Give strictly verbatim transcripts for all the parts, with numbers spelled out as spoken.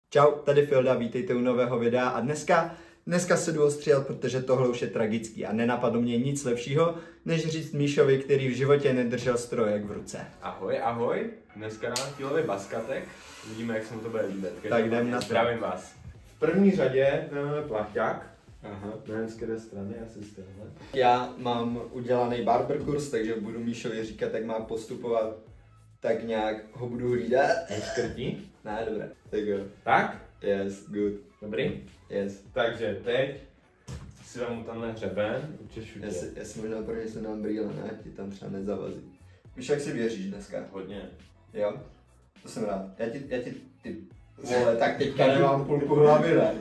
Čau, tady Filda, vítejte u nového videa a dneska, dneska se jdu ostříhat, protože tohle už je tragický a nenapadlo mě nic lepšího, než říct Míšovi, který v životě nedržel strojek v ruce. Ahoj, ahoj, dneska nám kilový baskatek, uvidíme, jak se mu to bude líbit. Tak jdem na to. Zdravím vás. V první řadě máme plachťák. Aha. Nevím, z které strany, asi z téhle. Já mám udělaný barber kurz, takže budu Míšovi říkat, jak má postupovat, tak nějak ho budu hlídat. Škrtí? Ne, dobré. Tak jo. Tak? Yes, good. Dobrý? Yes. Takže teď si vám tenhle hřeben, učešu tě. Já si, já si možná pro něco dám brýle, ne? Ti tam třeba nezavazí. Víš, jak si věříš dneska? Hodně. Jo? To jsem rád. Já ti, já ti, ty vole, tak teďka nemám půlku hlavy, ne?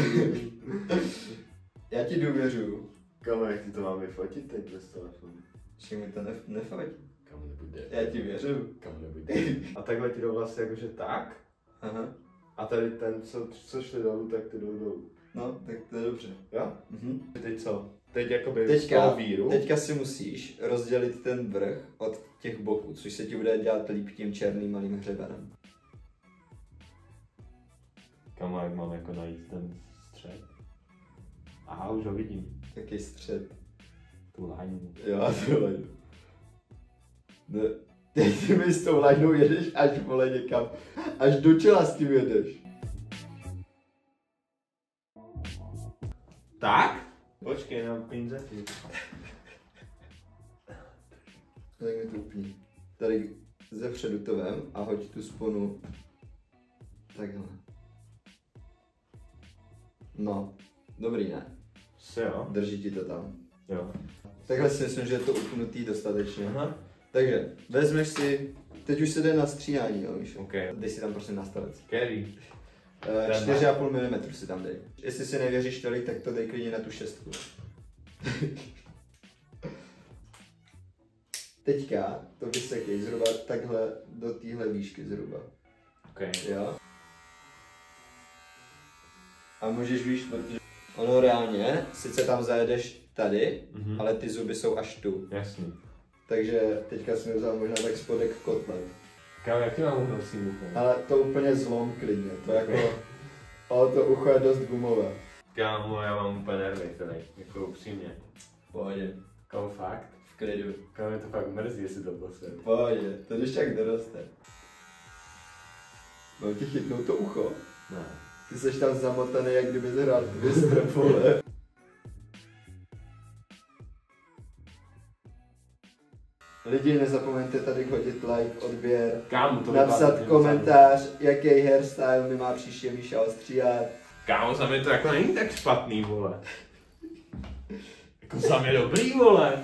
Já ti důvěřuju. Kamu, jak ty to mám vyfotit teď bez telefonu? Že mi to nef nefajt. Kamu nebude. Já ti věřím. Kamu nebude. A takhle ti jdou vlastně jakože tak. Aha. A tady ten, co, co šli dolů, tak ty jdou dolů. No, tak to je dobře. Jo? Mhm. Teď co? Teď jakoby Teďka, víru. teďka si musíš rozdělit ten vrch od těch boků, což se ti bude dělat líp tím černým malým hřebenem. Kam jak mám jako najít ten střed? Aha, už ho vidím. Jaký střed. Tu line. Jo, tu line. Ne, teď ty mi s tou lineou jedeš až vole někam. Až do čela s tím jedeš. Tak? Počkej, nám pinzety. Tak mi to upni. Tady ze předu to vem a hoď tu sponu takhle. No, dobrý, ne? Se jo? Drží ti to tam. Jo. Takhle si myslím, že je to upnutý dostatečně. Aha. Takže, vezmeš si, teď už se jde na stříhání, jo, Míšo? OK. Dej si tam prosím nastavec. Který? Uh, čtyři a půl milimetru si tam dej. Jestli si nevěříš tolik, tak to dej klidně na tu šestku. Teďka to vysekej zhruba takhle do téhle výšky zhruba. OK. Jo? A můžeš víš, protože ono reálně, sice tam zajedeš tady, Mhm. ale ty zuby jsou až tu. Jasný. Takže teďka jsem vzal možná tak spodek kotlet. Kámo, jaký mám unosný ucho? Ale to úplně zlom klidně, to jako, ale to ucho je dost gumové. Kámo, já mám úplně nervy tady, jako upřímně. Pohodě, Kámo, fakt? v klidu. Kámo, mě to fakt mrzí, jestli to posleduje. Pohodě, to když tak doroste. Mám ti chytnout to ucho? Ne. Ty seš tam zamotaný, jak kdyby zhrál Twister, vole. Lidi, nezapomeňte tady hodit like, odběr, Kámo, to napsat vypadá, komentář, jaký hairstyle mi má příště Míša ostříhat. Kámo, za mě to jako není tak špatný, vole. Jako za mě dobrý, vole.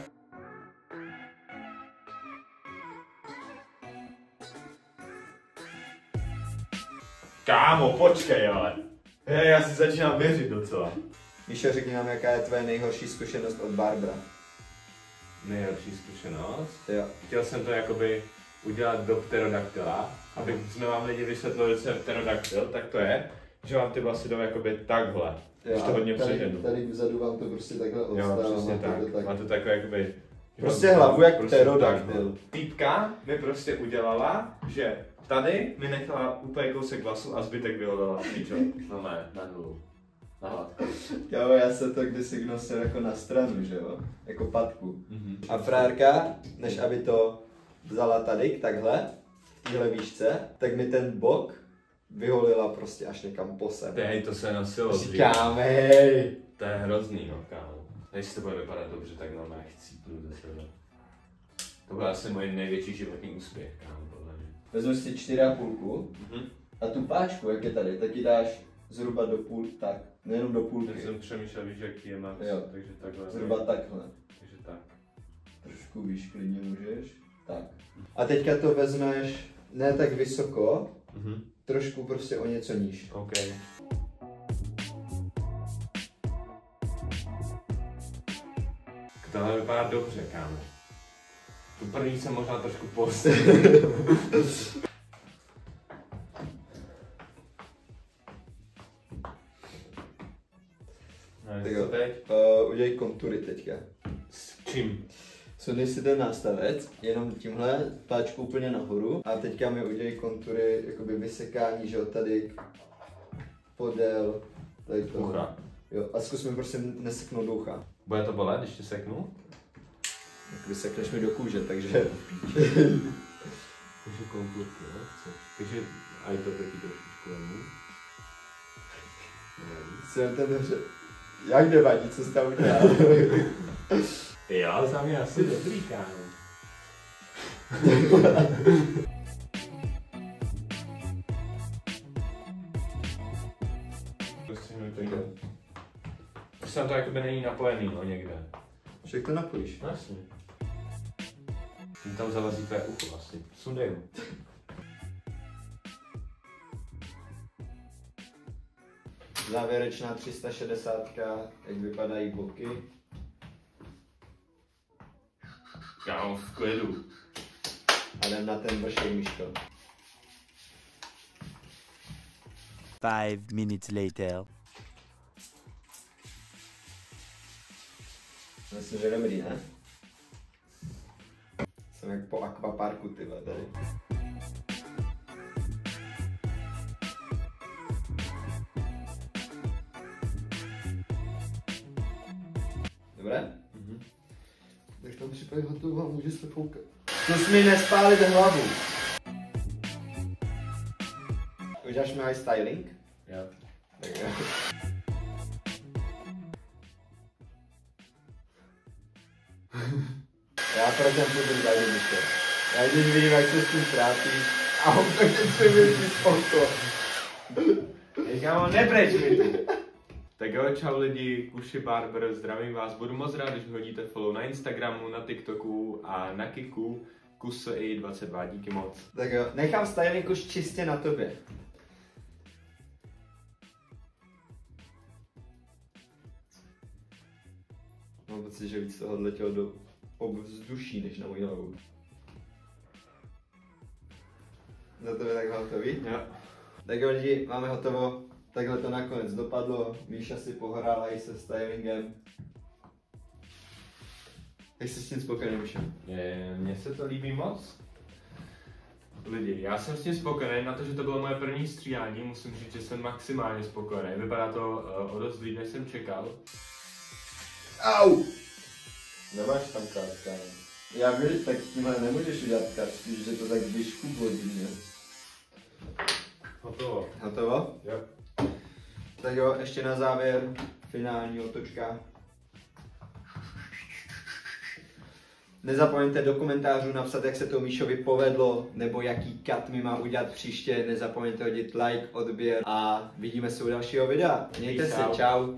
Kámo, počkej, ale. Hej, já si začínám věřit docela. Míšo, řekni nám, jaká je tvoje nejhorší zkušenost od barbera. Nejlepší zkušenost. Jo. Chtěl jsem to jakoby udělat do pterodaktyla, aby jsme vám lidi vysvětlili, co je pterodaktyl, tak to je, že vám ty vlasy jdou jakoby takhle, když to hodně tady, přeženu. tady vzadu vám to prostě takhle Jo, odstává. přesně tak. tak. Máte takové jakoby... Prostě hlavu jak prostě pterodaktyl. tak. Týpka mi prostě udělala, že tady mi nechala úplně kousek vlasu a zbytek vyhodala píčo. No ne, na nulu. Na hladko. Jo, já se to kdysi nosil jako na stranu, že jo? Jako patku. Mhm. A frárka, než aby to vzala tady, takhle, v téhle výšce, tak mi ten bok vyholila prostě až někam po sem. Hej, to se nosilo dřív. Říkám, hej! To je hrozný, no, kámo. Když to bude vypadat dobře, tak normálně chcípnu do sebe. To byl asi můj největší životní úspěch, kámo, podle mě. Vezmu si čtyři a půlku Mhm. a tu páčku, jak je tady, tak ji dáš zhruba do půl, tak, nejenom do půlky. Já jsem přemýšlel, víš, jaký je max, Jo. takže takhle. Zhruba takhle. Takže tak. Trošku výš klidně můžeš. Tak. A teďka to vezmeš ne tak vysoko, Mhm. trošku prostě o něco níž. OK. Tohle vypadá dobře, kámo. Tu první jsem možná trošku postavil. Tak jo. teď? Uh, udělej kontury teďka. S čím? Sundej si ten nástavec, jenom tímhle, páčku úplně nahoru a teďka mi udělej kontury, jakoby vysekání, že jo, tady podél tady toho. Ucha. Jo, a zkus mi prosím neseknout do ucha. Bude to bolet, když tě seknu? Tak vysekneš mi do kůže, takže... Takže kompletně, jo? Takže a je to taky trošičku lemů. Jsem ten dobře. Jak nevadí, co jsi tam udělal? Jo, za mě asi dobrý, kámo. Prostě mi to jde. Prostě tam to jakoby není napojený, no, někde. Však to napojíš. No, jasně. Tím tam zalezí tvé ucho vlastně. Sundej ho. Závěrečná tři sta šedesát, jak vypadají boky. Kámo, v klidu. A jdem na ten vršek, Míško. Five minutes later. Myslím, že dobrý, ne? Jsem jak po akvaparku, ty vole, tady. Dobré? Mhm. Tak tam případě hotovo a může se foukat. Zkus mi nespálit hlavu. Uděláš mi aj styling? Jo. Tak jo. Já pro ten budu tady myšlet. Já když vidím, jak se s tím trápíš a on tak chce vědět spouko. Hej, kámo, nepreč mi tu. Tak jo, čau lidi, Kuši Barber, zdravím vás, budu moc rád, když hodíte follow na Instagramu, na TikToku a na Kiku, Kusei dvacet dva, díky moc. Tak jo, nechám styling už čistě na tobě. Mám pocit, že víc toho odletělo do ovzduší, než na moji hlavu. Za tebe takhle hotový? Jo. Tak jo lidi, máme hotovo. Takhle to nakonec dopadlo. Míša si pohrála i se stylingem. Jak jsi s tím spokojený, Míša? Mně se to líbí moc. Lidi, já jsem s tím spokojený, na to, že to bylo moje první stříhání, musím říct, že jsem maximálně spokojený. Vypadá to uh, o dost líp, než jsem čekal. Au! Nemáš tam kárka. Já vím, tak s tímhle nemůžeš udělat kartu, že to tak vyškublo divně. Hotovo. Hotovo? Jo. Tak jo, ještě na závěr, finální otočka. Nezapomeňte do komentářů napsat, jak se to Míšovi povedlo, nebo jaký cut mi má udělat příště. Nezapomeňte hodit like, odběr a vidíme se u dalšího videa. Mějte se, čau.